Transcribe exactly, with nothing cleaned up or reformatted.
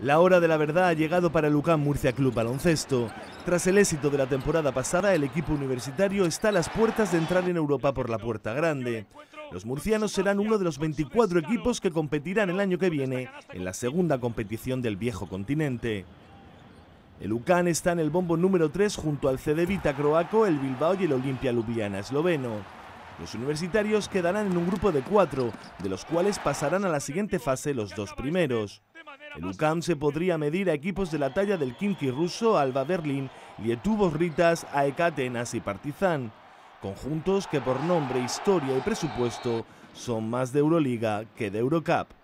La hora de la verdad ha llegado para el U C A M Murcia Club Baloncesto. Tras el éxito de la temporada pasada, el equipo universitario está a las puertas de entrar en Europa por la puerta grande. Los murcianos serán uno de los veinticuatro equipos que competirán el año que viene en la segunda competición del viejo continente. El U C A M está en el bombo número tres junto al Cedevita croaco, el Bilbao y el Olimpia Ljubljana esloveno. Los universitarios quedarán en un grupo de cuatro, de los cuales pasarán a la siguiente fase los dos primeros. El U C A M se podría medir a equipos de la talla del Khimki ruso, Alba Berlín, Lietuvos Ritas, A E K Atenas y Partizan. Conjuntos que por nombre, historia y presupuesto son más de Euroliga que de Eurocup.